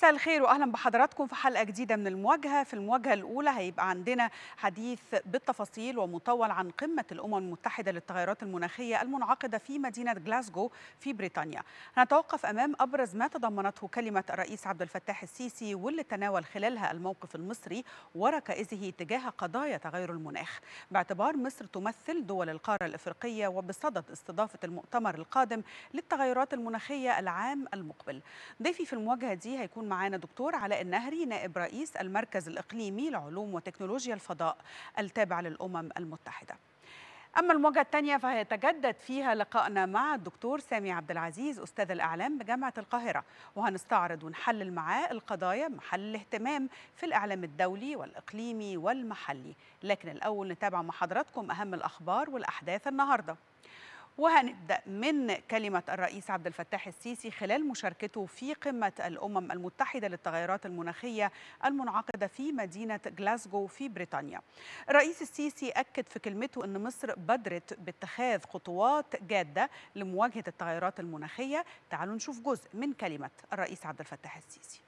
مساء الخير واهلا بحضراتكم في حلقه جديده من المواجهه. في المواجهه الاولى هيبقى عندنا حديث بالتفاصيل ومطول عن قمه الامم المتحده للتغيرات المناخيه المنعقده في مدينه غلاسكو في بريطانيا. هنتوقف امام ابرز ما تضمنته كلمه الرئيس عبد الفتاح السيسي واللي تناول خلالها الموقف المصري وركائزه تجاه قضايا تغير المناخ، باعتبار مصر تمثل دول القاره الافريقيه وبصدد استضافه المؤتمر القادم للتغيرات المناخيه العام المقبل. ضيفي في المواجهه دي هيكون معانا دكتور علاء النهري، نائب رئيس المركز الإقليمي لعلوم وتكنولوجيا الفضاء التابع للأمم المتحدة. أما المواجهة الثانية فهيتجدد فيها لقائنا مع الدكتور سامي عبد العزيز أستاذ الإعلام بجامعة القاهرة، وهنستعرض ونحلل معاه القضايا محل الاهتمام في الإعلام الدولي والإقليمي والمحلي. لكن الأول نتابع مع حضراتكم أهم الأخبار والأحداث النهاردة. وهنبدأ من كلمة الرئيس عبد الفتاح السيسي خلال مشاركته في قمة الأمم المتحدة للتغيرات المناخية المنعقدة في مدينة غلاسكو في بريطانيا. الرئيس السيسي أكد في كلمته أن مصر بادرت باتخاذ خطوات جادة لمواجهة التغيرات المناخية. تعالوا نشوف جزء من كلمة الرئيس عبد الفتاح السيسي.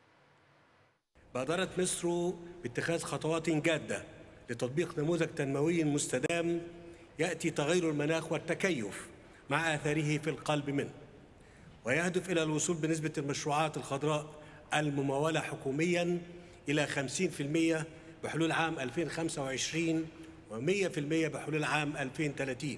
بادرت مصر باتخاذ خطوات جادة لتطبيق نموذج تنموي مستدام يأتي تغير المناخ والتكيف مع آثاره في القلب منه، ويهدف إلى الوصول بنسبة المشروعات الخضراء الممولة حكومياً إلى 50% بحلول عام 2025 و100% بحلول عام 2030.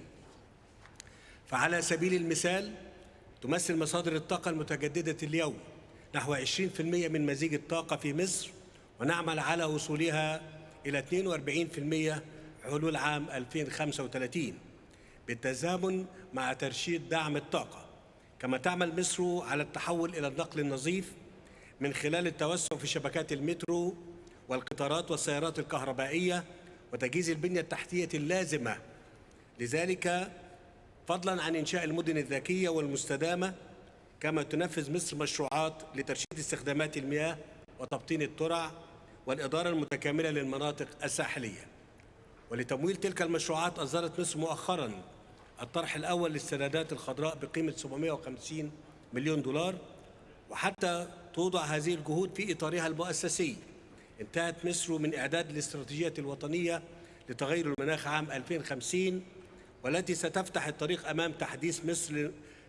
فعلى سبيل المثال تمثل مصادر الطاقة المتجددة اليوم نحو 20% من مزيج الطاقة في مصر، ونعمل على وصولها إلى 42% حلول عام 2035 بالتزامن مع ترشيد دعم الطاقة. كما تعمل مصر على التحول إلى النقل النظيف من خلال التوسع في شبكات المترو والقطارات والسيارات الكهربائية وتجهيز البنية التحتية اللازمة لذلك، فضلاً عن إنشاء المدن الذكية والمستدامة. كما تنفذ مصر مشروعات لترشيد استخدامات المياه وتبطين الترع والإدارة المتكاملة للمناطق الساحلية. ولتمويل تلك المشروعات أصدرت مصر مؤخراً الطرح الأول للسندات الخضراء بقيمة 750 مليون دولار. وحتى توضع هذه الجهود في إطارها المؤسسي، انتهت مصر من إعداد الاستراتيجية الوطنية لتغير المناخ عام 2050، والتي ستفتح الطريق أمام تحديث مصر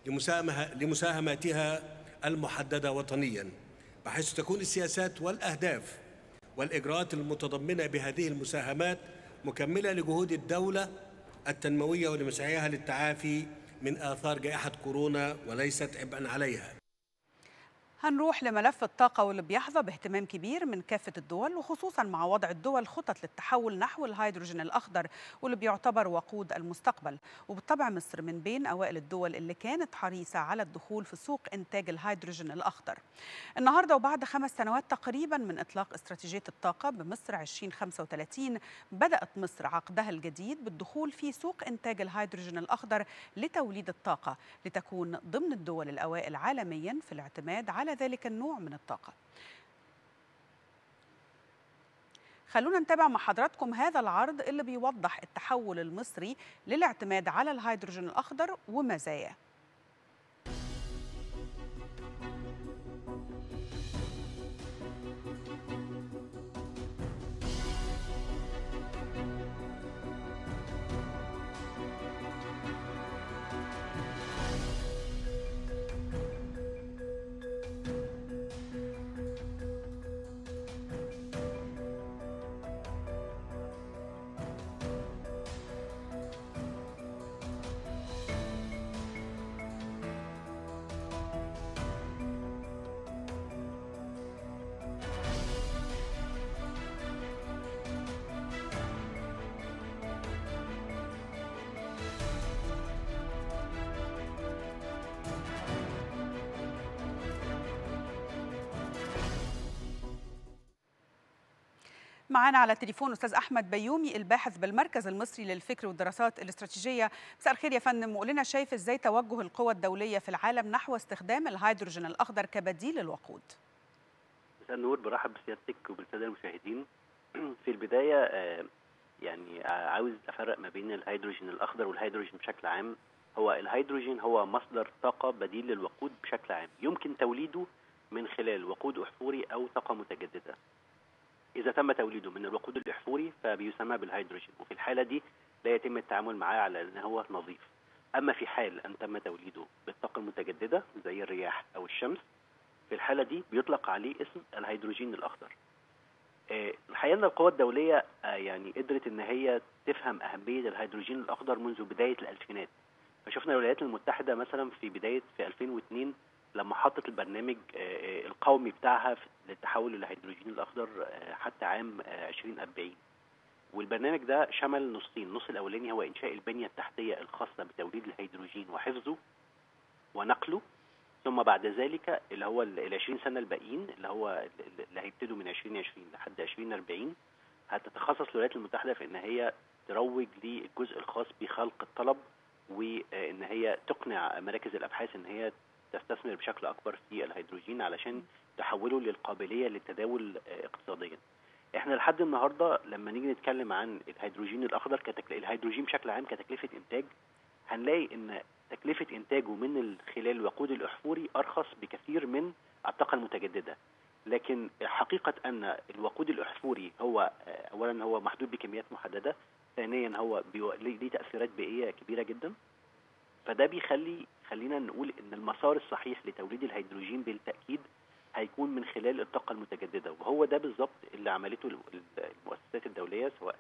لمساهماتها المحددة وطنياً، بحيث تكون السياسات والأهداف والإجراءات المتضمنة بهذه المساهمات مكملة لجهود الدولة التنموية ولمسعيها للتعافي من آثار جائحة كورونا وليست عبئاً عليها. هنروح لملف الطاقة واللي بيحظى باهتمام كبير من كافة الدول، وخصوصا مع وضع الدول خطط للتحول نحو الهيدروجين الأخضر واللي بيعتبر وقود المستقبل. وبالطبع مصر من بين أوائل الدول اللي كانت حريصة على الدخول في سوق إنتاج الهيدروجين الأخضر. النهاردة وبعد 5 سنوات تقريبا من إطلاق استراتيجية الطاقة بمصر 2035، بدأت مصر عقدها الجديد بالدخول في سوق إنتاج الهيدروجين الأخضر لتوليد الطاقة، لتكون ضمن الدول الأوائل عالميا في الاعتماد على ذلك النوع من الطاقة. خلونا نتابع مع حضراتكم هذا العرض اللي بيوضح التحول المصري للاعتماد على الهيدروجين الأخضر ومزاياه. معانا على التليفون أستاذ أحمد بيومي، الباحث بالمركز المصري للفكر والدراسات الاستراتيجية. مساء الخير يا فندم، وقول لنا شايف إزاي توجه القوى الدولية في العالم نحو استخدام الهيدروجين الأخضر كبديل للوقود؟ مساء النور، برحب بسيادتك وبالسادة المشاهدين. في البداية يعني عاوز أفرق ما بين الهيدروجين الأخضر والهيدروجين بشكل عام. هو الهيدروجين هو مصدر طاقة بديل للوقود بشكل عام، يمكن توليده من خلال وقود احفوري او طاقه متجدده. اذا تم توليده من الوقود الاحفوري فبيسمى بالهيدروجين، وفي الحاله دي لا يتم التعامل معاه على ان هو نظيف. اما في حال ان تم توليده بالطاقه المتجدده زي الرياح او الشمس، في الحاله دي بيطلق عليه اسم الهيدروجين الاخضر. الحقيقه ان القوى الدوليه يعني قدرت ان هي تفهم اهميه الهيدروجين الاخضر منذ بدايه الالفينات. فشفنا الولايات المتحده مثلا في 2002 لما حطت البرنامج القومي بتاعها للتحول للهيدروجين الاخضر حتى عام 2040. والبرنامج ده شمل نصين، النص الاولاني هو انشاء البنيه التحتيه الخاصه بتوليد الهيدروجين وحفظه ونقله، ثم بعد ذلك اللي هو ال 20 سنه الباقيين اللي هيبتدوا من 2020 لحد 2040 هتتخصص الولايات المتحده في ان هي تروج للجزء الخاص بخلق الطلب، وان هي تقنع مراكز الابحاث ان هي تستثمر بشكل اكبر في الهيدروجين علشان تحوله للقابليه للتداول اقتصاديا. احنا لحد النهارده لما نيجي نتكلم عن الهيدروجين الاخضر الهيدروجين بشكل عام كتكلفه انتاج، هنلاقي ان تكلفه انتاجه من خلال الوقود الاحفوري ارخص بكثير من الطاقه المتجدده. لكن حقيقه ان الوقود الاحفوري هو اولا هو محدود بكميات محدده، ثانيا هو ليه تاثيرات بيئيه كبيره جدا. فده خلينا نقول ان المسار الصحيح لتوليد الهيدروجين بالتاكيد هيكون من خلال الطاقه المتجدده، وهو ده بالظبط اللي عملته المؤسسات الدوليه، سواء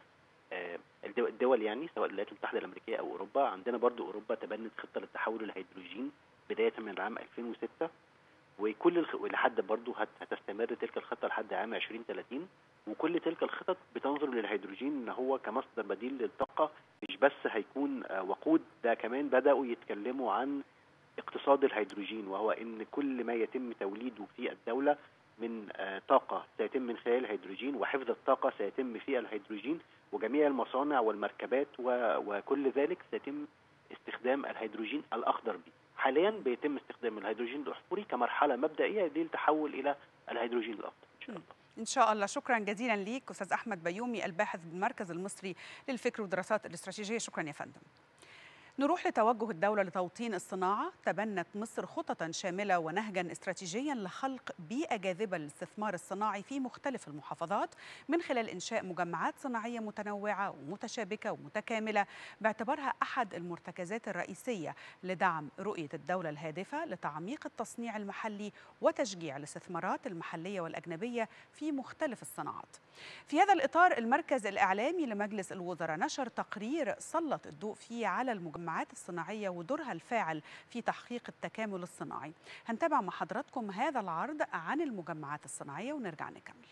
الدول يعني سواء الولايات المتحده الامريكيه او اوروبا. عندنا برضو اوروبا تبنت خطه للتحول للهيدروجين بدايه من عام 2006، وكل لحد برضو هتستمر تلك الخطه لحد عام 2030، وكل تلك الخطط بتنظر للهيدروجين ان هو كمصدر بديل للطاقه، مش بس هيكون وقود، ده كمان بداوا يتكلموا عن اقتصاد الهيدروجين، وهو ان كل ما يتم توليده في الدوله من طاقه سيتم من خلال الهيدروجين، وحفظ الطاقه سيتم في الهيدروجين، وجميع المصانع والمركبات وكل ذلك سيتم استخدام الهيدروجين الاخضر به. حاليا بيتم استخدام الهيدروجين الاحفوري كمرحله مبدئيه للتحول الى الهيدروجين الاخضر ان شاء الله. إن شاء الله. شكرا جزيلا ليك أستاذ أحمد بيومي، الباحث بالمركز المصري للفكر والدراسات الاستراتيجية. شكرا يا فندم. نروح لتوجه الدولة لتوطين الصناعة. تبنت مصر خططا شاملة ونهجا استراتيجيا لخلق بيئة جاذبة للاستثمار الصناعي في مختلف المحافظات من خلال إنشاء مجمعات صناعية متنوعة ومتشابكة ومتكاملة باعتبارها أحد المرتكزات الرئيسية لدعم رؤية الدولة الهادفة لتعميق التصنيع المحلي وتشجيع الاستثمارات المحلية والأجنبية في مختلف الصناعات. في هذا الإطار المركز الإعلامي لمجلس الوزراء نشر تقرير سلط الضوء فيه على المجمعات الصناعية ودورها الفاعل في تحقيق التكامل الصناعي. هنتابع مع حضراتكم هذا العرض عن المجمعات الصناعية ونرجع نكمل.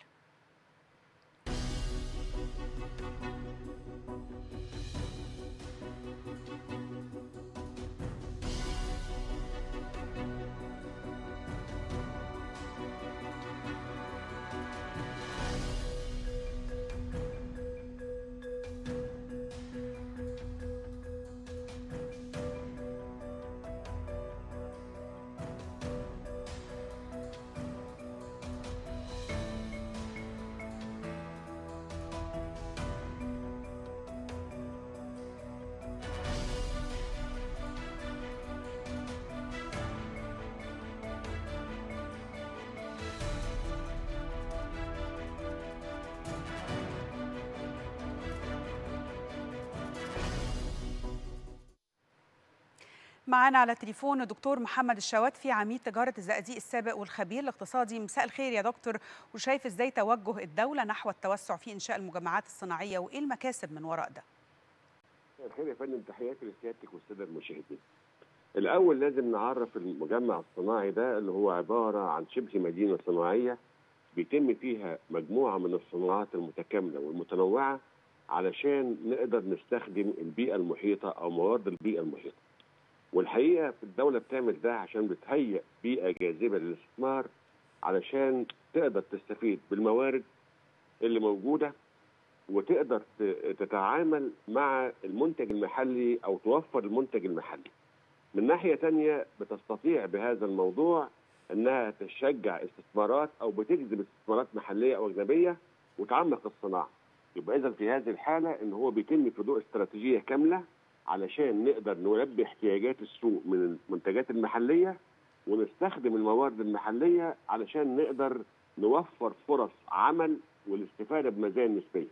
معنا على التليفون الدكتور محمد الشواتفي، عميد تجارة الزقازيق السابق والخبير الاقتصادي. مساء الخير يا دكتور، وشايف ازاي توجه الدولة نحو التوسع في إنشاء المجمعات الصناعية وإيه المكاسب من وراء ده؟ مساء الخير يا فندم، تحياتي لسيادتك والسادة المشاهدين. الأول لازم نعرف المجمع الصناعي ده اللي هو عبارة عن شبه مدينة صناعية بيتم فيها مجموعة من الصناعات المتكاملة والمتنوعة علشان نقدر نستخدم البيئة المحيطة أو موارد البيئة المحيطة. والحقيقة في الدولة بتعمل ده عشان بتهيئ بيئة جاذبة للاستثمار علشان تقدر تستفيد بالموارد اللي موجودة وتقدر تتعامل مع المنتج المحلي أو توفر المنتج المحلي. من ناحية تانية بتستطيع بهذا الموضوع أنها تشجع استثمارات أو بتجذب استثمارات محلية أو أجنبية وتعمق الصناعة. يبقى إذا في هذه الحالة إن هو بيتم في ضوء استراتيجية كاملة علشان نقدر نلبي احتياجات السوق من المنتجات المحلية ونستخدم الموارد المحليه علشان نقدر نوفر فرص عمل والاستفاده بمزايا نسبيه.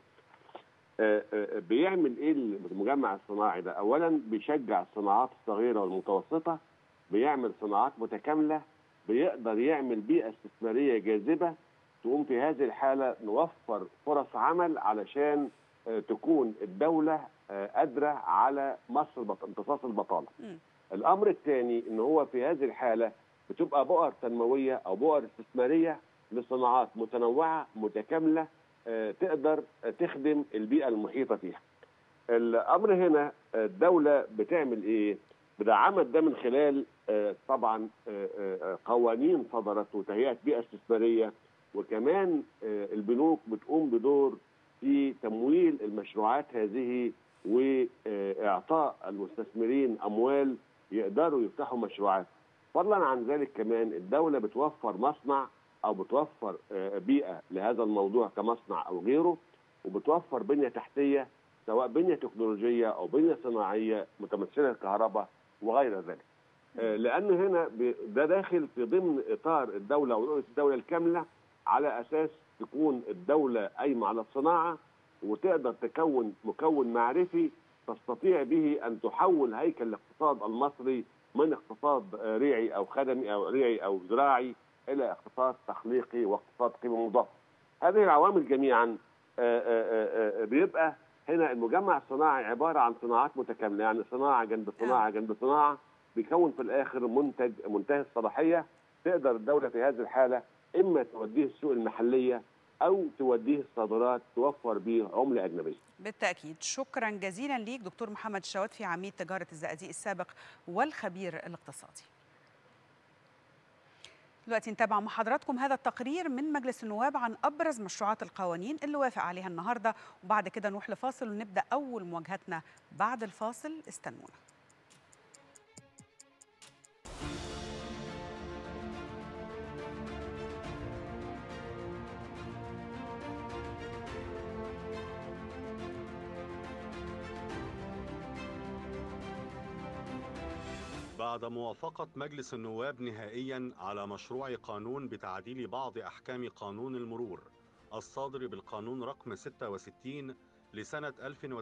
بيعمل ايه المجمع الصناعي ده؟ اولا بيشجع الصناعات الصغيره والمتوسطه، بيعمل صناعات متكامله، بيقدر يعمل بيئه استثماريه جاذبه تقوم في هذه الحاله نوفر فرص عمل علشان تكون الدوله قادره على امتصاص البطاله. الامر الثاني ان هو في هذه الحاله بتبقى بؤر تنمويه او بؤر استثماريه لصناعات متنوعه متكامله تقدر تخدم البيئه المحيطه فيها. الامر هنا الدوله بتعمل ايه؟ بدعمت ده من خلال طبعا قوانين صدرت وتهيئه بيئه استثماريه، وكمان البنوك بتقوم بدور في تمويل المشروعات هذه واعطاء المستثمرين اموال يقدروا يفتحوا مشروعات. فضلا عن ذلك كمان الدوله بتوفر مصنع او بتوفر بيئه لهذا الموضوع كمصنع او غيره، وبتوفر بنيه تحتيه سواء بنيه تكنولوجيه او بنيه صناعيه متمثله الكهرباء وغير ذلك. لان هنا ده داخل في ضمن اطار الدوله ورؤيه الدوله الكامله، على اساس تكون الدوله قايمه على الصناعه وتقدر تكون مكون معرفي تستطيع به ان تحول هيكل الاقتصاد المصري من اقتصاد ريعي او خدمي او ريعي او زراعي الى اقتصاد تخليقي واقتصاد قيمه مضافه. هذه العوامل جميعا بيبقى هنا المجمع الصناعي عباره عن صناعات متكامله، يعني صناعه جنب صناعه جنب صناعه، بيكون في الاخر منتج منتهي الصلاحيه تقدر الدوله في هذه الحاله اما توديه السوق المحليه او توديه الصادرات توفر به عمله اجنبيه. بالتاكيد. شكرا جزيلا ليك دكتور محمد الشواتفي، عميد تجاره الزقازيق السابق والخبير الاقتصادي. دلوقتي نتابع مع حضراتكم هذا التقرير من مجلس النواب عن أبرز مشروعات القوانين اللي وافق عليها النهاردة، وبعد كده نروح لفاصل ونبدأ أول مواجهتنا بعد الفاصل. استنونا. بعد موافقة مجلس النواب نهائياً على مشروع قانون بتعديل بعض أحكام قانون المرور الصادر بالقانون رقم 66 لسنة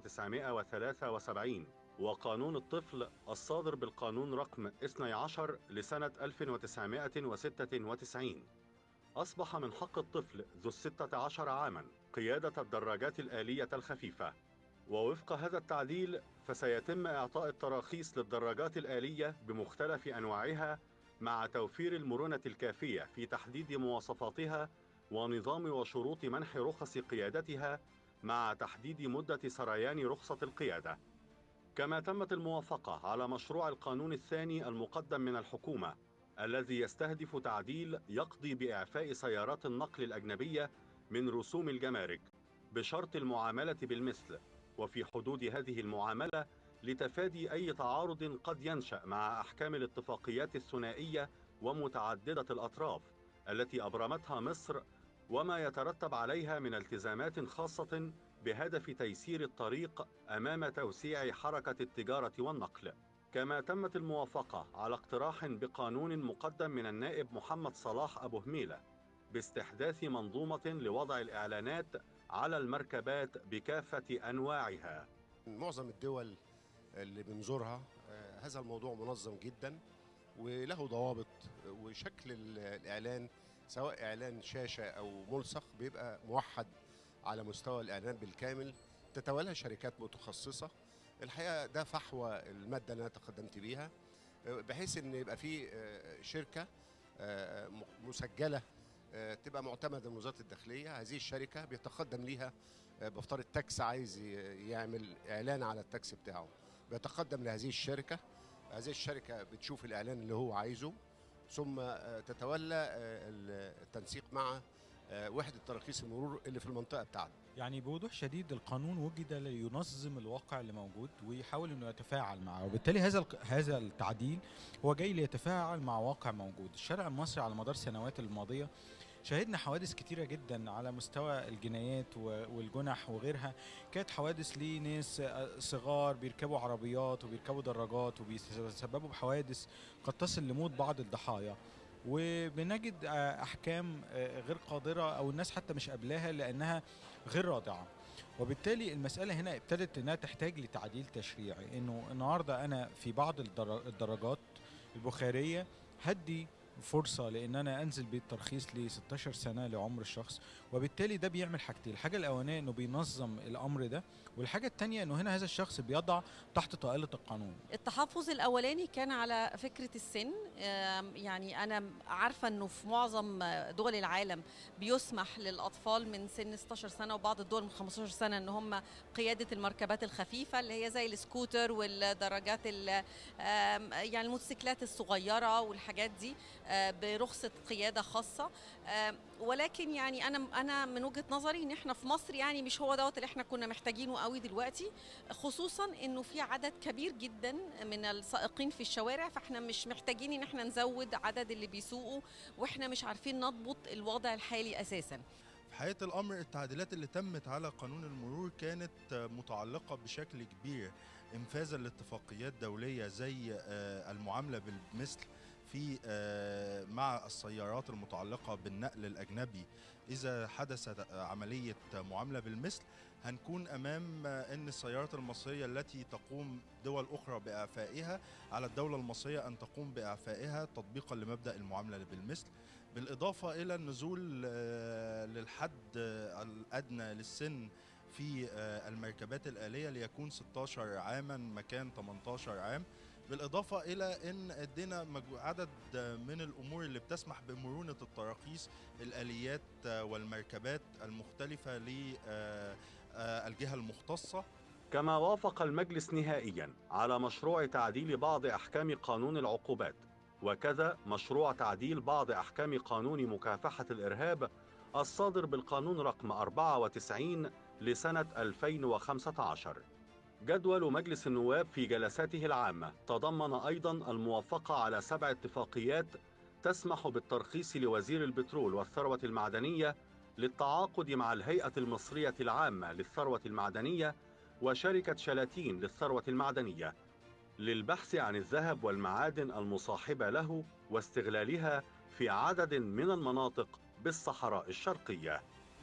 1973 وقانون الطفل الصادر بالقانون رقم 12 لسنة 1996، أصبح من حق الطفل ذو 16 عاماً قيادة الدراجات الآلية الخفيفة. ووفق هذا التعديل فسيتم إعطاء التراخيص للدراجات الآلية بمختلف أنواعها مع توفير المرونة الكافية في تحديد مواصفاتها ونظام وشروط منح رخص قيادتها مع تحديد مدة سريان رخصة القيادة. كما تمت الموافقة على مشروع القانون الثاني المقدم من الحكومة الذي يستهدف تعديل يقضي بإعفاء سيارات النقل الأجنبية من رسوم الجمارك بشرط المعاملة بالمثل وفي حدود هذه المعاملة لتفادي أي تعارض قد ينشأ مع أحكام الاتفاقيات الثنائية ومتعددة الأطراف التي أبرمتها مصر وما يترتب عليها من التزامات خاصة بهدف تيسير الطريق أمام توسيع حركة التجارة والنقل. كما تمت الموافقة على اقتراح بقانون مقدم من النائب محمد صلاح أبو هميلة باستحداث منظومة لوضع الإعلانات على المركبات بكافة أنواعها. معظم الدول اللي بنزورها هذا الموضوع منظم جدا وله ضوابط، وشكل الإعلان سواء إعلان شاشة أو ملصق بيبقى موحد على مستوى الإعلان بالكامل، تتولى شركات متخصصة. الحقيقة ده فحوى المادة اللي أنا تقدمت بيها بحيث أن يبقى في شركة مسجلة تبقى معتمدة من وزارة الداخلية. هذه الشركة بيتقدم ليها بفترض تاكس عايز يعمل إعلان على التاكس بتاعه، بيتقدم لهذه الشركة. هذه الشركة بتشوف الإعلان اللي هو عايزه ثم تتولى التنسيق مع وحدة تراخيص المرور اللي في المنطقة بتاعته. يعني بوضوح شديد القانون وجد لينظم الواقع اللي موجود ويحاول انه يتفاعل معه، وبالتالي هذا التعديل هو جاي ليتفاعل مع واقع موجود. الشارع المصري على مدار السنوات الماضية شهدنا حوادث كتيرة جدا على مستوى الجنايات والجنح وغيرها. كانت حوادث لناس صغار بيركبوا عربيات وبيركبوا دراجات وبيسببوا بحوادث قد تصل لموت بعض الضحايا، وبنجد أحكام غير قادرة أو الناس حتى مش قابلاها لأنها غير رادعة. وبالتالي المسألة هنا ابتدت أنها تحتاج لتعديل تشريعي، أنه النهاردة أنا في بعض الدرجات البخارية هدي فرصة لأن أنا أنزل بالترخيص ل 16 سنة لعمر الشخص، وبالتالي ده بيعمل حاجتين. الحاجة الأولانية أنه بينظم الأمر ده، والحاجة الثانية أنه هنا هذا الشخص بيضع تحت طائلة القانون. التحفظ الأولاني كان على فكرة السن. يعني أنا عارفة أنه في معظم دول العالم بيسمح للأطفال من سن 16 سنة، وبعض الدول من 15 سنة أن هم قيادة المركبات الخفيفة اللي هي زي السكوتر والدراجات يعني الموتوسيكلات الصغيرة والحاجات دي برخصة قيادة خاصة. ولكن يعني أنا من وجهة نظري إن إحنا في مصر يعني مش هو دوت اللي إحنا كنا محتاجينه قوي دلوقتي، خصوصا إنه في عدد كبير جدا من السائقين في الشوارع، فإحنا مش محتاجين إن إحنا نزود عدد اللي بيسوقوا وإحنا مش عارفين نضبط الوضع الحالي أساسا. في حقيقة الأمر التعديلات اللي تمت على قانون المرور كانت متعلقة بشكل كبير انفاذا لاتفاقيات دولية زي المعاملة بالمثل في مع السيارات المتعلقة بالنقل الأجنبي. إذا حدثت عملية معاملة بالمثل هنكون أمام أن السيارات المصرية التي تقوم دول أخرى بإعفائها على الدولة المصرية أن تقوم بإعفائها تطبيقا لمبدأ المعاملة بالمثل، بالإضافة إلى النزول للحد الأدنى للسن في المركبات الآلية ليكون 16 عاما مكان 18 عام، بالإضافة إلى أن ادينا عدد من الأمور اللي بتسمح بمرونة التراخيص الآليات والمركبات المختلفة للجهة المختصة. كما وافق المجلس نهائيا على مشروع تعديل بعض أحكام قانون العقوبات، وكذا مشروع تعديل بعض أحكام قانون مكافحة الإرهاب الصادر بالقانون رقم 94 لسنة 2015. جدول مجلس النواب في جلساته العامة تضمن أيضا الموافقة على 7 اتفاقيات تسمح بالترخيص لوزير البترول والثروة المعدنية للتعاقد مع الهيئة المصرية العامة للثروة المعدنية وشركة شلاتين للثروة المعدنية للبحث عن الذهب والمعادن المصاحبة له واستغلالها في عدد من المناطق بالصحراء الشرقية.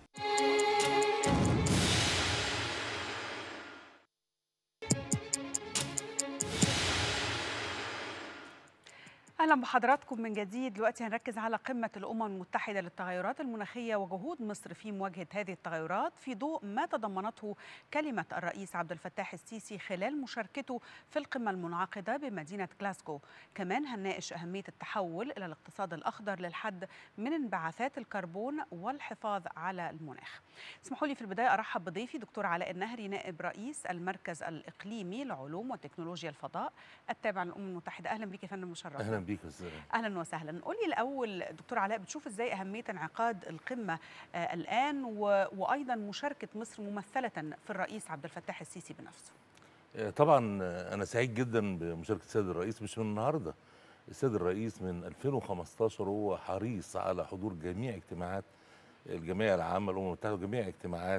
أهلا بحضراتكم من جديد. دلوقتي هنركز على قمة الأمم المتحدة للتغيرات المناخية وجهود مصر في مواجهة هذه التغيرات في ضوء ما تضمنته كلمة الرئيس عبد الفتاح السيسي خلال مشاركته في القمة المنعقدة بمدينة غلاسكو. كمان هنناقش أهمية التحول إلى الاقتصاد الأخضر للحد من انبعاثات الكربون والحفاظ على المناخ. اسمحوا لي في البداية أرحب بضيفي دكتور علاء النهري، نائب رئيس المركز الإقليمي لعلوم وتكنولوجيا الفضاء التابع للأمم المتحدة. أهلا بك يا فندم، مشرف. أهلا بيك يا أستاذ. اهلا وسهلا. قولي الاول دكتور علاء، بتشوف ازاي اهميه انعقاد القمه الان وايضا مشاركه مصر ممثله في الرئيس عبد الفتاح السيسي بنفسه؟ طبعا انا سعيد جدا بمشاركه السيد الرئيس، مش من النهارده. السيد الرئيس من 2015 هو حريص على حضور جميع اجتماعات الجمعيه العامه للامم المتحده وجميع اجتماعات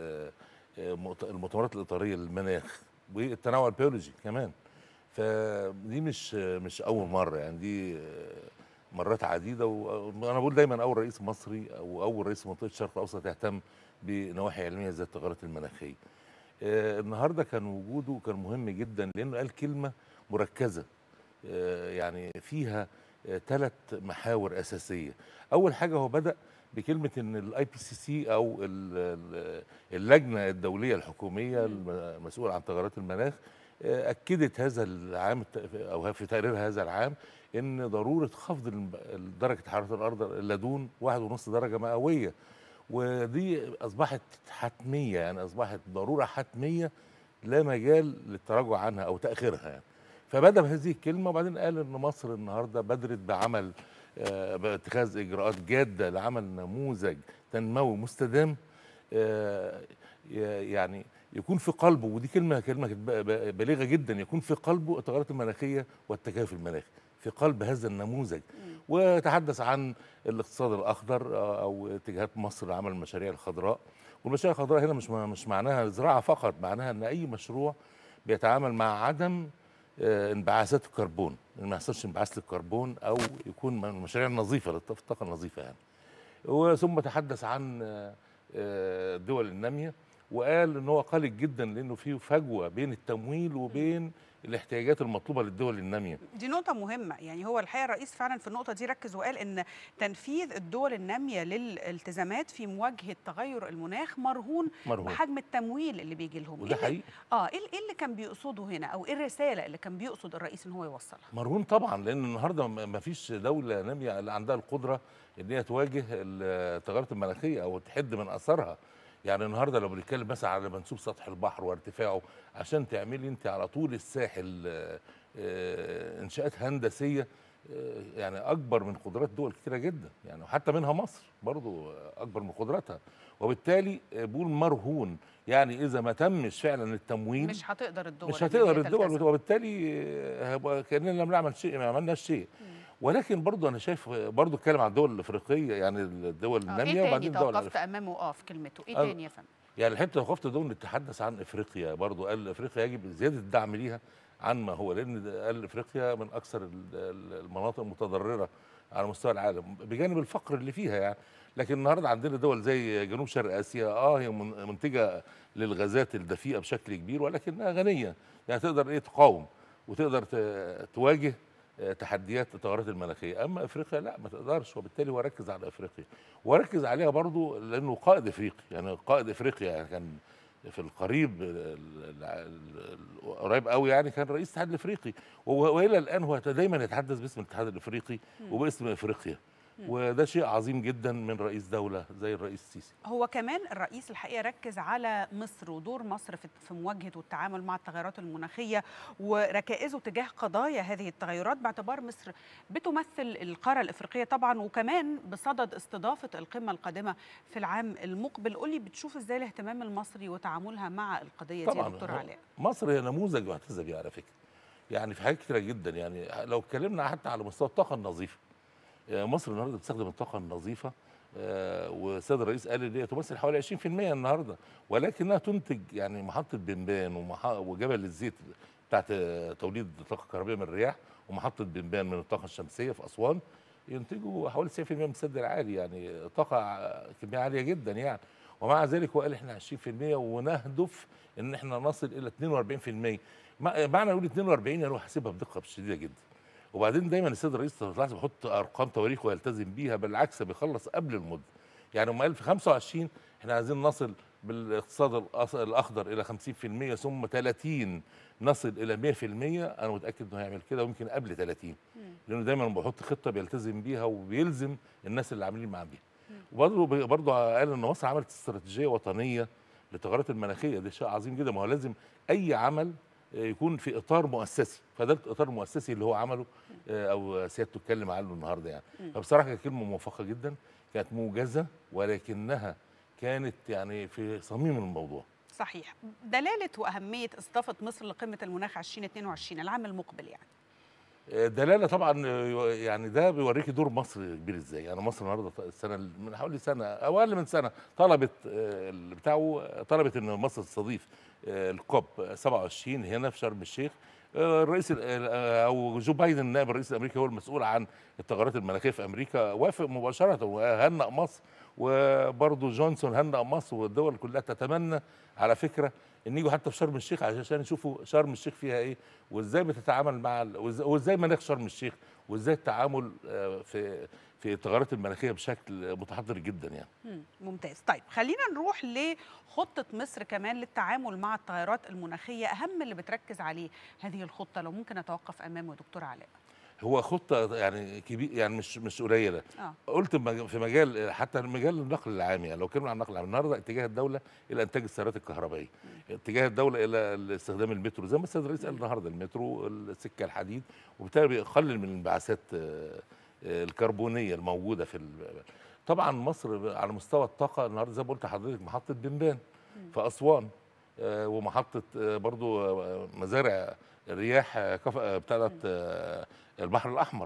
المؤتمرات الاطاريه للمناخ والتنوع البيولوجي كمان. فدي مش اول مره، يعني دي مرات عديده، وانا بقول دايما اول رئيس مصري او اول رئيس منطقه الشرق الاوسط يهتم بنواحي علميه زي التغيرات المناخيه. النهارده كان وجوده كان مهم جدا لانه قال كلمه مركزه يعني فيها 3 محاور اساسيه. اول حاجه هو بدا بكلمه ان الاي بي سي سي او اللجنه الدوليه الحكوميه المسؤوله عن تغيرات المناخ أكدت هذا العام أو في تقريرها هذا العام إن ضرورة خفض درجة حرارة الأرض إلى دون 1.5 درجة مئوية، ودي أصبحت حتمية، يعني أصبحت ضرورة حتمية لا مجال للتراجع عنها أو تأخيرها يعني. فبدأ بهذه الكلمة، وبعدين قال إن مصر النهاردة بادرت بعمل باتخاذ إجراءات جادة لعمل نموذج تنموي مستدام يعني يكون في قلبه، ودي كلمة بالغة جدا، يكون في قلبه التغيرات المناخية والتكيف المناخي. في قلب هذا النموذج. وتحدث عن الاقتصاد الاخضر او اتجاهات مصر لعمل المشاريع الخضراء. والمشاريع الخضراء هنا مش معناها زراعه فقط، معناها ان اي مشروع بيتعامل مع عدم انبعاثات الكربون، ما يحصلش انبعاث للكربون او يكون من المشاريع النظيفه الطاقه النظيفه يعني. وثم تحدث عن الدول الناميه وقال ان هو قلق جدا لانه في فجوه بين التمويل وبين الاحتياجات المطلوبه للدول الناميه. دي نقطة مهمة، يعني هو الحقيقة الرئيس فعلا في النقطة دي ركز وقال إن تنفيذ الدول النامية للالتزامات في مواجهة تغير المناخ مرهون بحجم التمويل اللي بيجي لهم. وده حقيقي. إيه اللي كان بيقصده هنا، أو إيه الرسالة اللي كان بيقصد الرئيس إن هو يوصلها؟ مرهون طبعا، لأن النهارده ما فيش دولة نامية اللي عندها القدرة إن هي تواجه التغيرات المناخية أو تحد من أثرها. يعني النهارده لو بنتكلم مثلا على منسوب سطح البحر وارتفاعه، عشان تعملي انت على طول الساحل انشاءات هندسيه يعني اكبر من قدرات دول كتيره جدا، يعني وحتى منها مصر برضو اكبر من قدراتها. وبالتالي بقول مرهون، يعني اذا ما تمش فعلا التمويل مش هتقدر الدول وبالتالي كاننا لم نعمل شيء، ما عملناش شيء. ولكن برضو انا شايف برضو اتكلم عن الدول الافريقيه، يعني الدول الناميه وبعدين الدول توقفت امامه في كلمته ايه تاني يا فندم؟ يعني الحته توقفت دون نتحدث عن افريقيا، برضو قال افريقيا يجب زياده الدعم ليها عن ما هو، لان قال افريقيا من اكثر المناطق المتضرره على مستوى العالم بجانب الفقر اللي فيها يعني. لكن النهارده عندنا دول زي جنوب شرق اسيا هي منتجه للغازات الدفيئه بشكل كبير، ولكنها غنيه، يعني تقدر تقاوم وتقدر تواجه تحديات التغيرات المناخيه. اما افريقيا لا، ما تقدرش، وبالتالي هو ركز على افريقيا وركز عليها برضو لانه قائد افريقي، يعني قائد افريقيا يعني كان في القريب قريب قوي، يعني كان رئيس الاتحاد الافريقي، والى الان هو دايما يتحدث باسم الاتحاد الافريقي وباسم افريقيا، وده شيء عظيم جدا من رئيس دولة زي الرئيس السيسي. هو كمان الرئيس الحقيقة ركز على مصر ودور مصر في مواجهة والتعامل مع التغيرات المناخية وركائزه تجاه قضايا هذه التغيرات، باعتبار مصر بتمثل القارة الإفريقية طبعا، وكمان بصدد استضافة القمة القادمة في العام المقبل. قولي بتشوف ازاي الاهتمام المصري وتعاملها مع القضية دي يا دكتور علاء؟ مصر هي نموذج يحتذى بيه على فكرة، يعني في حاجات كتيرة جدا. يعني لو اتكلمنا حتى على مستوى الطاقة النظيفة، مصر النهارده بتستخدم الطاقه النظيفه، والسيد الرئيس قال ان هي تمثل حوالي 20% النهارده، ولكنها تنتج يعني محطه بنبان وجبل الزيت بتاعت توليد الطاقه الكهربائيه من الرياح، ومحطه بنبان من الطاقه الشمسيه في اسوان، ينتجوا حوالي 90% من السد العالي، يعني طاقه كميه عاليه جدا يعني. ومع ذلك هو قال احنا 20% ونهدف ان احنا نصل الى 42%. معنى نقول 42 يعني هو حاسبها بدقه شديده جدا. وبعدين دايما السيد الرئيس بيحط ارقام تواريخ ويلتزم بيها، بالعكس بيخلص قبل المده. يعني هم قال في 25 احنا عايزين نصل بالاقتصاد الاخضر الى 50%، ثم 30 نصل الى 100%. انا متاكد انه هيعمل كده ويمكن قبل 30، لانه دايما بيحط خطه بيلتزم بيها وبيلزم الناس اللي عاملين معاه بيها. وبرضه قال ان مصر عملت استراتيجيه وطنيه للتغيرات المناخيه، ده شيء عظيم جدا. ما هو لازم اي عمل يكون في اطار مؤسسي، فده الاطار المؤسسي اللي هو عمله او سيادته اتكلم عنه النهارده يعني. فبصراحه كانت كلمه موفقه جدا، كانت موجزه ولكنها كانت يعني في صميم الموضوع. صحيح. دلاله واهميه استضافه مصر لقمه المناخ 2022 العام المقبل، يعني دلاله طبعا، يعني ده بيوريكي دور مصر كبير ازاي. يعني مصر النهارده السنه من حوالي سنه او اقل من سنه طلبت طلبت ان مصر تستضيف الكوب 27 هنا في شرم الشيخ. الرئيس او جو بايدن نائب الرئيس الامريكي هو المسؤول عن التغيرات المناخيه في امريكا، وافق مباشره وهنأ مصر، وبرضه جونسون هنأ مصر، والدول كلها تتمنى على فكره ان يجوا حتى في شرم الشيخ عشان يشوفوا شرم الشيخ فيها ايه، وازاي بتتعامل مع وازاي مناخ شرم الشيخ، وازاي التعامل في التغيرات المناخيه بشكل متحضر جدا يعني. ممتاز. طيب خلينا نروح لخطه مصر كمان للتعامل مع التغيرات المناخيه، اهم اللي بتركز عليه هذه الخطه لو ممكن اتوقف امامه دكتور علاء. هو خطه يعني كبير، يعني مش قليله. قلت في مجال حتى مجال النقل العام، يعني لو اتكلمنا عن النقل العام النهارده اتجاه الدوله الى انتاج السيارات الكهربائيه، اتجاه الدوله الى استخدام المترو زي ما السيد الرئيس قال النهارده، المترو، السكه الحديد، وبالتالي بيقلل من الانبعاثات الكربونيه الموجوده طبعا مصر على مستوى الطاقه النهارده زي ما قلت لحضرتك محطه بنبان في اسوان، ومحطه برضو مزارع الرياح بتاعت البحر الاحمر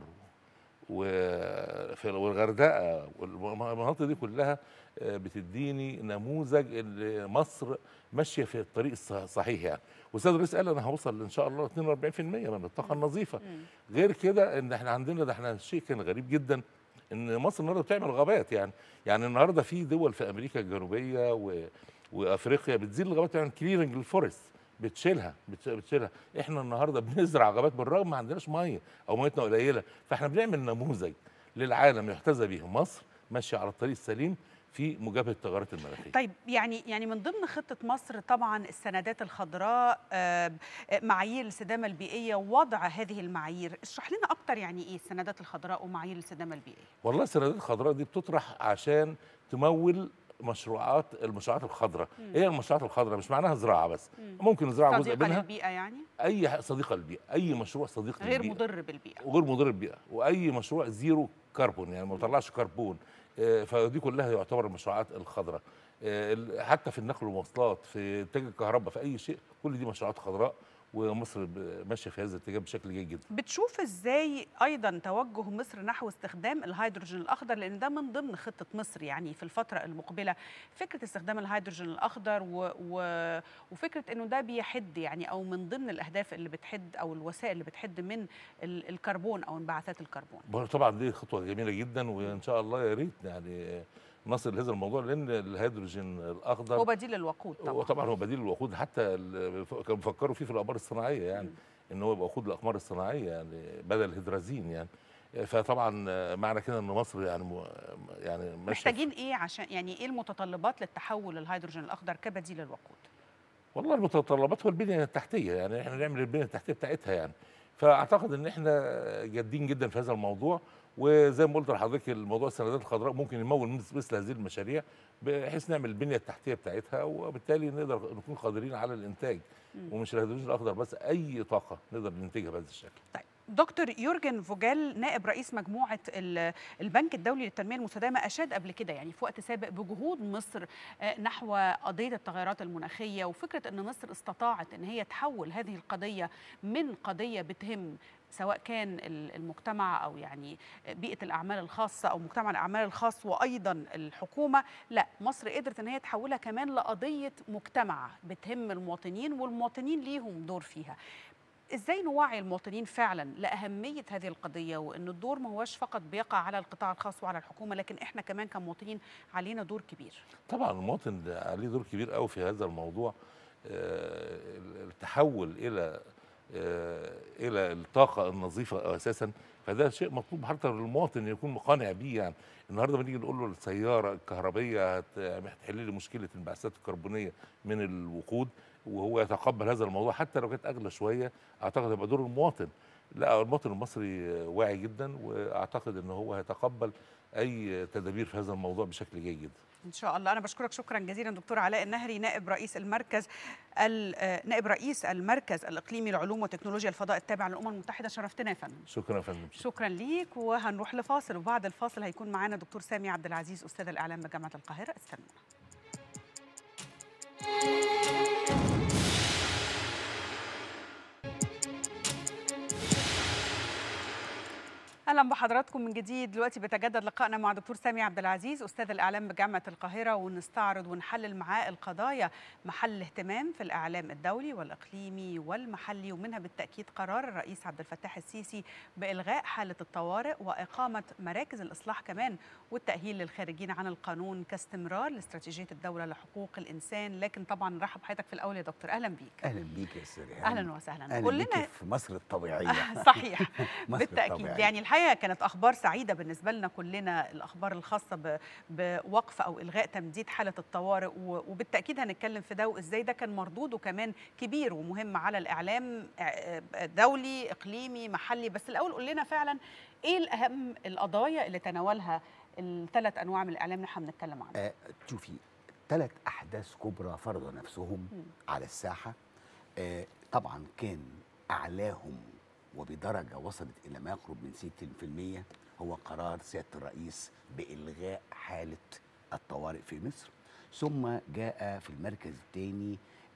وفي الغردقه والمناطق دي كلها بتديني نموذج ان مصر ماشيه في الطريق الصحيح يعني. واستاذ الرئيس قال انا هوصل ان شاء الله 42% من الطاقه النظيفه. غير كده ان احنا عندنا ده احنا شيء كان غريب جدا ان مصر النهارده بتعمل غابات يعني النهارده في دول في امريكا الجنوبيه وافريقيا بتزيل الغابات تعمل كليرنج للفورست بتشيلها. احنا النهارده بنزرع غابات بالرغم ما عندناش ميه او ميتنا قليله، فاحنا بنعمل نموذج للعالم يحتذى به. مصر ماشيه على الطريق السليم في مجابهه التغيرات المناخيه. طيب يعني من ضمن خطه مصر طبعا السندات الخضراء، معايير الاستدامه البيئيه ووضع هذه المعايير. اشرح لنا اكتر يعني ايه السندات الخضراء ومعايير الاستدامه البيئيه؟ والله السندات الخضراء دي بتطرح عشان تمول المشروعات الخضراء. ايه المشروعات الخضراء؟ مش معناها زراعه بس، ممكن زراعه جزء منها صديقه للبيئه يعني اي صديقه للبيئه، اي مشروع صديق غير للبيئه مضر بالبيئه وغير مضر بالبيئه، واي مشروع زيرو كربون يعني ما بيطلعش كربون. فدي كلها يعتبر المشروعات الخضراء. حتى في النقل والمواصلات، في انتاج الكهرباء، في اي شيء، كل دي مشروعات خضراء ومصر ماشيه في هذا الاتجاه بشكل جيد جدا. بتشوف ازاي ايضا توجه مصر نحو استخدام الهيدروجين الاخضر، لان ده من ضمن خطه مصر يعني في الفتره المقبله، فكره استخدام الهيدروجين الاخضر وفكره انه ده بيحد يعني او من ضمن الاهداف اللي بتحد او الوسائل اللي بتحد من الكربون او انبعاثات الكربون. طبعا دي خطوه جميله جدا، وان شاء الله يا ريت يعني نصل لهذا الموضوع، لان الهيدروجين الاخضر هو بديل للوقود طبعا. طبعا هو بديل للوقود، حتى كانوا بيفكروا فيه في الاقمار الصناعيه يعني ان هو يبقى وقود الاقمار الصناعيه يعني بدل الهيدرازين يعني. فطبعا معنى كده ان مصر يعني محتاجين ايه عشان يعني ايه المتطلبات للتحول للهيدروجين الاخضر كبديل للوقود؟ والله المتطلبات هو البنيه التحتيه، يعني احنا نعمل البنيه التحتيه بتاعتها يعني. فاعتقد ان احنا جادين جدا في هذا الموضوع، وزي ما قلت لحضرتك الموضوع السندات الخضراء ممكن يمول مثل هذه المشاريع بحيث نعمل البنيه التحتيه بتاعتها، وبالتالي نقدر نكون قادرين على الانتاج. ومش الهيدروجين الاخضر بس، اي طاقه نقدر ننتجها بهذا الشكل. طيب دكتور يورجن فوجال نائب رئيس مجموعة البنك الدولي للتنمية المستدامة أشاد قبل كده يعني في وقت سابق بجهود مصر نحو قضية التغيرات المناخية، وفكرة أن مصر استطاعت أن هي تحول هذه القضية من قضية بتهم سواء كان المجتمع أو يعني بيئة الأعمال الخاصة أو مجتمع الأعمال الخاص وأيضا الحكومة، لا مصر قدرت أن هي تحولها كمان لقضية مجتمع بتهم المواطنين والمواطنين ليهم دور فيها. ازاي نوعي المواطنين فعلا لاهميه هذه القضيه، وان الدور ما هوش فقط بيقع على القطاع الخاص وعلى الحكومه، لكن احنا كمان كمواطنين علينا دور كبير؟ طبعا المواطن عليه دور كبير قوي في هذا الموضوع. التحول الى الطاقه النظيفه اساسا، فده شيء مطلوب حتى للمواطن يكون مقتنع بيه يعني. النهارده بنيجي نقول له السياره الكهربيه هتحل لي مشكله الانبعاثات الكربونيه من الوقود، وهو يتقبل هذا الموضوع حتى لو كانت اغلى شويه، اعتقد هيبقى دور المواطن. لا المواطن المصري واعي جدا، واعتقد ان هو هيتقبل اي تدابير في هذا الموضوع بشكل جيد جدا. ان شاء الله. انا بشكرك شكرا جزيلا دكتور علاء النهري، نائب رئيس المركز الاقليمي لعلوم وتكنولوجيا الفضاء التابع للامم المتحده. شرفتنا يا فندم. شكرا يا فندم. شكرا ليك، وهنروح لفاصل، وبعد الفاصل هيكون معانا دكتور سامي عبد العزيز استاذ الاعلام بجامعه القاهره. استنونا. اهلا بحضراتكم من جديد. دلوقتي بيتجدد لقائنا مع دكتور سامي عبد العزيز استاذ الاعلام بجامعه القاهره، ونستعرض ونحلل معاه القضايا محل الاهتمام في الاعلام الدولي والاقليمي والمحلي، ومنها بالتاكيد قرار الرئيس عبد الفتاح السيسي بالغاء حاله الطوارئ واقامه مراكز الاصلاح كمان والتاهيل للخارجين عن القانون كاستمرار لاستراتيجيه الدوله لحقوق الانسان. لكن طبعا نرحب بحضرتك في الاول يا دكتور. اهلا بيك. اهلا بيك يا استاذ ريهام. اهلا وسهلا. اهلا بيك في مصر الطبيعيه. صحيح. مصر بالتاكيد الطبيعية. يعني الحقيقه كانت اخبار سعيده بالنسبه لنا كلنا، الاخبار الخاصه بوقف او الغاء تمديد حاله الطوارئ، وبالتاكيد هنتكلم في ده وازاي ده كان مردوده كمان كبير ومهم على الاعلام دولي اقليمي محلي. بس الاول قول لنا فعلا ايه الاهم القضايا اللي تناولها الثلاث انواع من الاعلام اللي احنا بنتكلم عنها؟ شوفي 3 احداث كبرى فرضوا نفسهم على الساحه. طبعا كان اعلاهم وبدرجة وصلت إلى ما يقرب من 60% هو قرار سيادة الرئيس بإلغاء حالة الطوارئ في مصر. ثم جاء في المركز الثاني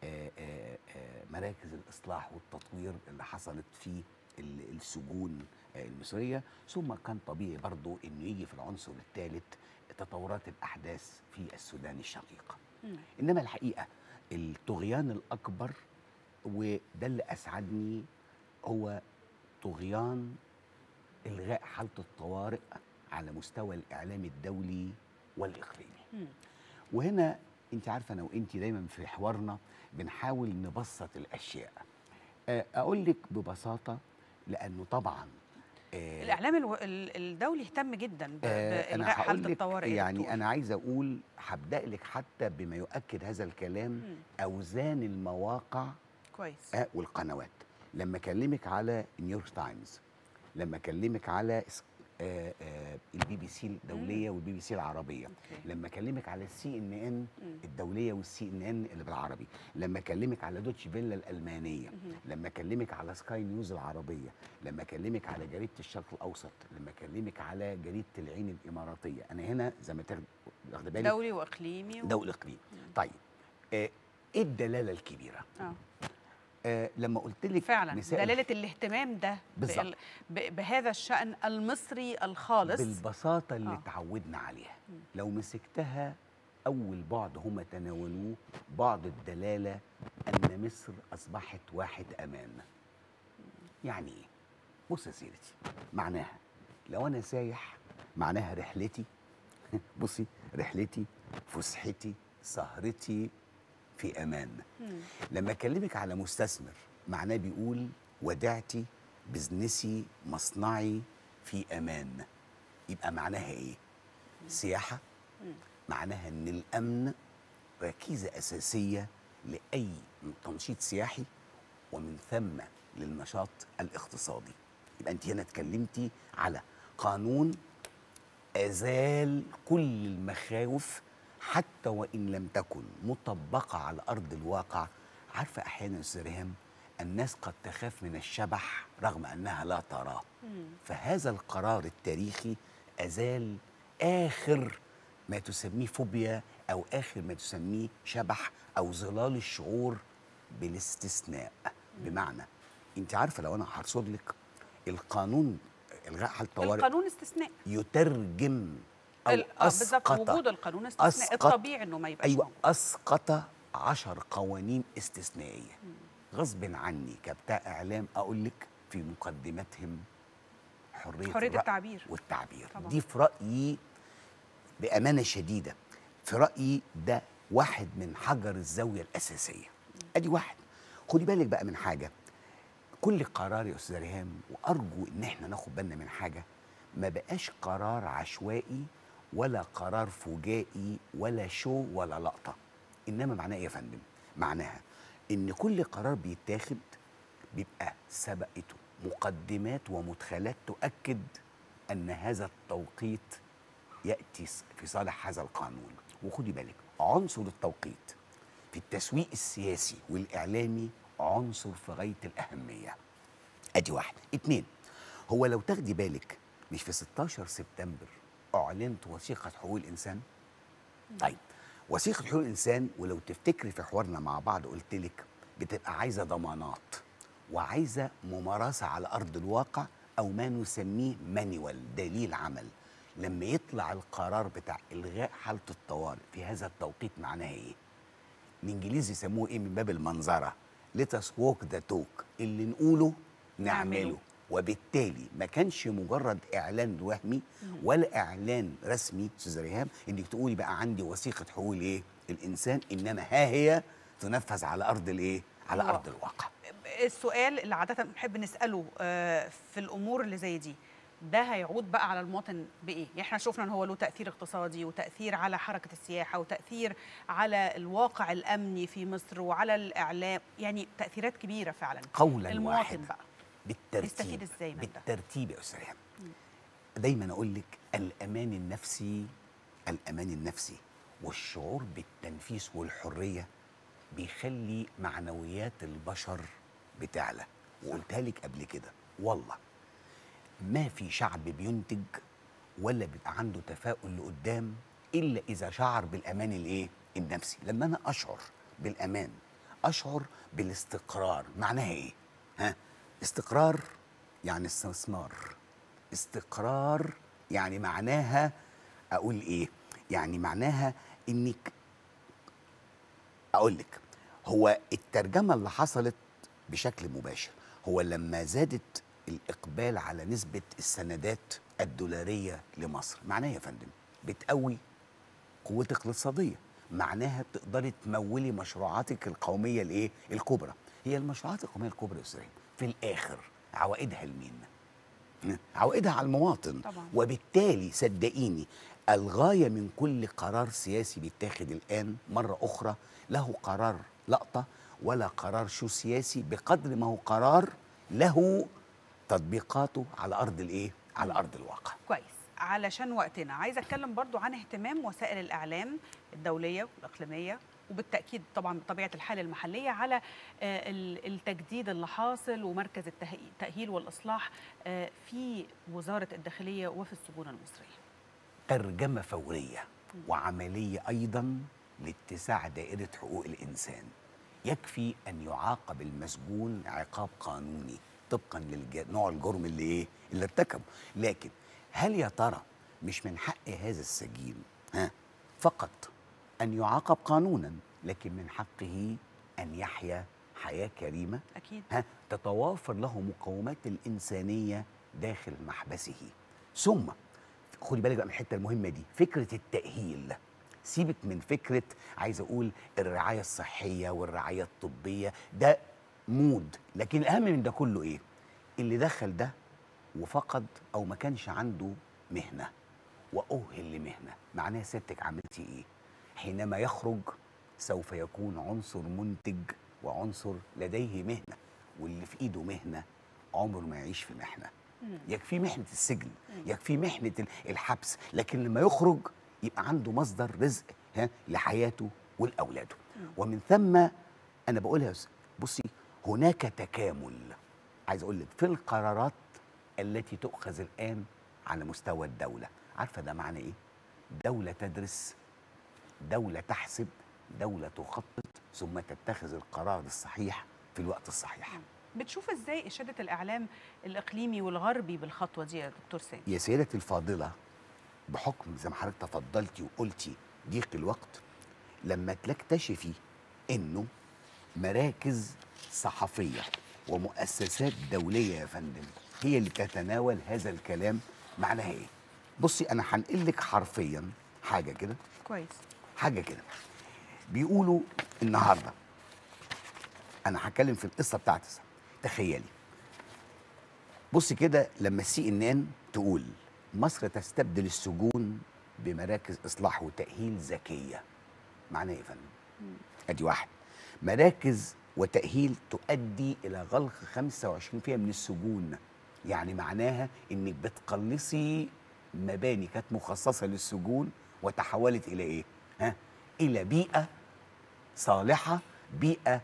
مراكز الإصلاح والتطوير اللي حصلت في السجون المصرية، ثم كان طبيعي برضو إنه يجي في العنصر الثالث تطورات الأحداث في السودان الشقيق. إنما الحقيقة الطغيان الأكبر وده اللي أسعدني هو طغيان إلغاء حالة الطوارئ على مستوى الإعلام الدولي والإقليمي. وهنا أنت عارفة أنا وأنت دايما في حوارنا بنحاول نبسط الأشياء. أقول لك ببساطة، لأنه طبعا الإعلام الدولي اهتم جدا بإلغاء حالة الطوارئ. يعني أنا عايز أقول، هبدأ لك حتى بما يؤكد هذا الكلام أوزان المواقع كويس والقنوات. لما أكلمك على نيويورك تايمز، لما أكلمك على البي بي سي الدوليه والبي بي سي العربيه، لما اكلمك على السي ان ان الدوليه والسي ان ان اللي بالعربي، لما اكلمك على دوتش فيلا الالمانيه، لما اكلمك على سكاي نيوز العربيه، لما اكلمك على جريده الشرق الاوسط، لما اكلمك على جريده العين الاماراتيه، انا هنا زي ما تاخد بالك دولي واقليمي دولي اقليمي. طيب ايه الدلاله الكبيره؟ لما قلت لك فعلا دلاله الاهتمام ده بهذا الشأن المصري الخالص بالبساطه اللي اتعودنا عليها. لو مسكتها اول بعد هم تناولوه بعد الدلاله ان مصر اصبحت واحد امان. يعني ايه؟ بص يا سيدتي، معناها لو انا سايح معناها رحلتي بصي رحلتي فسحتي سهرتي في امان. لما اكلمك على مستثمر معناه بيقول وديعتي بزنسي مصنعي في امان. يبقى معناها ايه؟ سياحه معناها ان الامن ركيزه اساسيه لاي تنشيط سياحي ومن ثم للنشاط الاقتصادي. يبقى انت هنا اتكلمتي على قانون ازال كل المخاوف حتى وإن لم تكن مطبقة على أرض الواقع. عارفة أحيانا يا أستاذ ريهام الناس قد تخاف من الشبح رغم أنها لا تراه. فهذا القرار التاريخي أزال آخر ما تسميه فوبيا أو آخر ما تسميه شبح أو ظلال الشعور بالاستثناء. بمعنى أنت عارفة لو أنا هرصد لك القانون إلغاء حالة الطوارئ، القانون استثناء يترجم أو بالظبط وجود القانون استثناء الطبيعي انه ما يبقاش ايوه موجود. اسقط 10 قوانين استثنائيه غصب عني كبتاع اعلام. اقول لك في مقدمتهم حريه التعبير والتعبير طبعا. دي في رايي بامانه شديده، في رايي ده واحد من حجر الزاويه الاساسيه. ادي واحد. خدي بالك بقى من حاجه، كل قرار يا استاذ ريهام وارجو ان احنا ناخد بالنا من حاجه، ما بقاش قرار عشوائي ولا قرار فجائي ولا شو ولا لقطة. إنما معناه إيه يا فندم؟ معناها إن كل قرار بيتاخد بيبقى سبقته مقدمات ومدخلات تؤكد أن هذا التوقيت يأتي في صالح هذا القانون. وخدي بالك عنصر التوقيت في التسويق السياسي والإعلامي عنصر في غاية الأهمية. أدي واحد. 2، هو لو تاخدي بالك مش في 16 سبتمبر أعلنت وثيقة حقوق الإنسان؟ طيب وثيقة حقوق الإنسان ولو تفتكري في حوارنا مع بعض قلت لك بتبقى عايزة ضمانات وعايزة ممارسة على أرض الواقع أو ما نسميه مانيوال دليل عمل. لما يطلع القرار بتاع إلغاء حالة الطوارئ في هذا التوقيت معناها إيه؟ الإنجليزي يسموه إيه من باب المنظرة؟ let us walk the talk، اللي نقوله نعمله. وبالتالي ما كانش مجرد اعلان وهمي ولا اعلان رسمي استاذ ريهام انك تقولي بقى عندي وثيقه حقوق الايه الانسان، انما ها هي تنفذ على ارض الايه على ارض الواقع. السؤال اللي عاده بنحب نساله في الامور اللي زي دي، ده هيعود بقى على المواطن بايه؟ يعني احنا شفنا ان هو له تاثير اقتصادي وتاثير على حركه السياحه وتاثير على الواقع الامني في مصر وعلى الاعلام، يعني تاثيرات كبيره فعلا. قولا المواطن واحد بقى بالترتيب ازاي بالترتيب يا استاذ ريهام. دايما اقول لك الامان النفسي والشعور بالتنفيس والحريه بيخلي معنويات البشر بتعلى. وقلتها لك قبل كده، والله ما في شعب بينتج ولا بيبقى عنده تفاؤل لقدام الا اذا شعر بالامان الايه النفسي. لما انا اشعر بالامان، اشعر بالاستقرار. معناها ايه؟ ها، استقرار يعني استثمار، استقرار يعني معناها اقول ايه؟ يعني معناها انك اقول لك، هو الترجمه اللي حصلت بشكل مباشر هو لما زادت الاقبال على نسبه السندات الدولاريه لمصر. معناها يا فندم بتقوي قوتك الاقتصاديه، معناها تقدري تمولي مشروعاتك القوميه الايه؟ الكبرى. هي المشروعات القوميه الكبرى يا استاذ في الاخر عوائدها لمين؟ عوائدها على المواطن طبعا. وبالتالي صدقيني الغايه من كل قرار سياسي بيتاخد الان مره اخرى له قرار لقطه ولا قرار شو سياسي، بقدر ما هو قرار له تطبيقاته على ارض الايه؟ على ارض الواقع. كويس. علشان وقتنا عايزه اتكلم برضو عن اهتمام وسائل الاعلام الدوليه والاقليميه وبالتاكيد طبعا بطبيعه الحال المحليه على التجديد اللي حاصل ومركز التاهيل والاصلاح في وزاره الداخليه وفي السجون المصريه. ترجمه فوريه وعمليه ايضا لاتساع دائره حقوق الانسان. يكفي ان يعاقب المسجون عقاب قانوني طبقا لنوع الجرم اللي ايه؟ اللي ارتكبه. لكن هل يا ترى مش من حق هذا السجين فقط أن يعاقب قانونا، لكن من حقه أن يحيا حياة كريمة أكيد تتوافر له مقومات الإنسانية داخل محبسه؟ ثم خدي بالك بقى من الحتة المهمة دي، فكرة التأهيل. سيبك من فكرة عايز أقول الرعاية الصحية والرعاية الطبية، ده مود، لكن الأهم من ده كله إيه؟ اللي دخل ده وفقد أو ما كانش عنده مهنة وأهل لمهنة، معناها سيادتك عملتي إيه؟ حينما يخرج سوف يكون عنصر منتج وعنصر لديه مهنة، واللي في إيده مهنة عمره ما يعيش في محنة. يكفي محنة السجن، يكفي محنة الحبس، لكن لما يخرج يبقى عنده مصدر رزق لحياته ولأولاده. ومن ثم أنا بقولها بصي، هناك تكامل عايز أقول لك في القرارات التي تؤخذ الآن على مستوى الدولة. عارفة ده معنى إيه؟ دولة تدرس، دولة تحسب، دولة تخطط، ثم تتخذ القرار الصحيح في الوقت الصحيح. بتشوف إزاي إشادة الإعلام الإقليمي والغربي بالخطوة دي يا دكتور سامي؟ يا سيدتي الفاضلة، بحكم زي ما حضرتك تفضلتي وقلتي ضيق الوقت، لما تكتشفي إنه مراكز صحفية ومؤسسات دولية يا فندم هي اللي تتناول هذا الكلام، معناها ايه؟ بصي انا هنقل لك حرفيا حاجه كده. كويس. حاجه كده بيقولوا النهارده، انا هتكلم في القصه بتاعتي. تخيلي بصي كده، لما CNN تقول مصر تستبدل السجون بمراكز اصلاح وتاهيل ذكيه، معناها ايه يا فندم؟ ادي واحد. مراكز وتاهيل تؤدي الى غلق 25% من السجون، يعني معناها انك بتقلصي مباني كانت مخصصه للسجون وتحولت الى ايه؟ الى بيئه صالحه، بيئه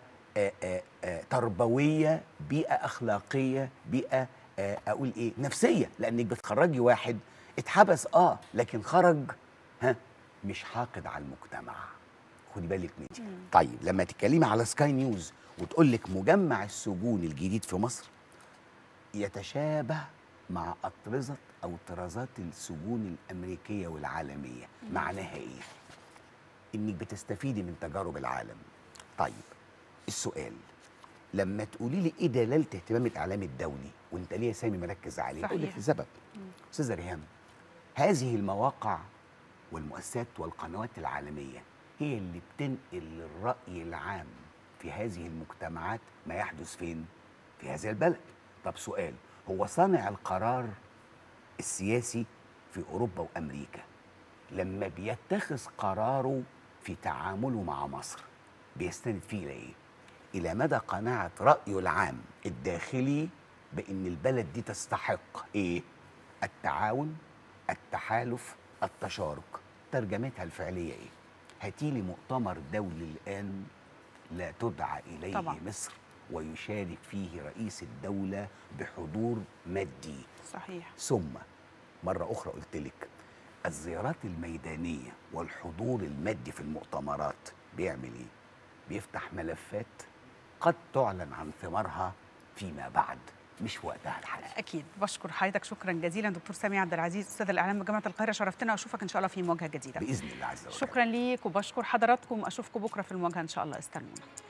تربويه، بيئه اخلاقيه، بيئه اقول ايه؟ نفسيه، لانك بتخرجي واحد اتحبس لكن خرج مش حاقد على المجتمع. خدي بالك من دي. طيب لما تتكلمي على سكاي نيوز وتقول لك مجمع السجون الجديد في مصر يتشابه مع أطرزة أو طرازات السجون الأمريكية والعالمية، معناها إيه؟ إنك بتستفيدي من تجارب العالم. طيب السؤال، لما تقولي لي إيه دلالة اهتمام الإعلام الدولي وأنت ليه سامي مركز عليه؟ أقول لك السبب. أستاذة ريهام، هذه المواقع والمؤسسات والقنوات العالمية هي اللي بتنقل للرأي العام في هذه المجتمعات ما يحدث فين؟ في هذا البلد. طب سؤال، هو صانع القرار السياسي في أوروبا وأمريكا لما بيتخذ قراره في تعامله مع مصر بيستند فيه إلى إيه؟ إلى مدى قناعة رأيه العام الداخلي بأن البلد دي تستحق إيه؟ التعاون، التحالف، التشارك. ترجمتها الفعلية إيه؟ هاتيلي مؤتمر دولي الآن لا تدعى إليه طبعا مصر ويشارك فيه رئيس الدولة بحضور مادي. صحيح. ثم مرة أخرى قلت لك الزيارات الميدانية والحضور المادي في المؤتمرات بيعمل إيه؟ بيفتح ملفات قد تعلن عن ثمارها فيما بعد، مش وقتها الحالي. اكيد. بشكر حضرتك شكرا جزيلا دكتور سامي عبد العزيز استاذ الاعلام بجامعه القاهره، شرفتنا واشوفك ان شاء الله في مواجهه جديده باذن الله عز وجل. شكرا ليك وبشكر حضراتكم، اشوفكم بكره في المواجهه ان شاء الله، استنونا.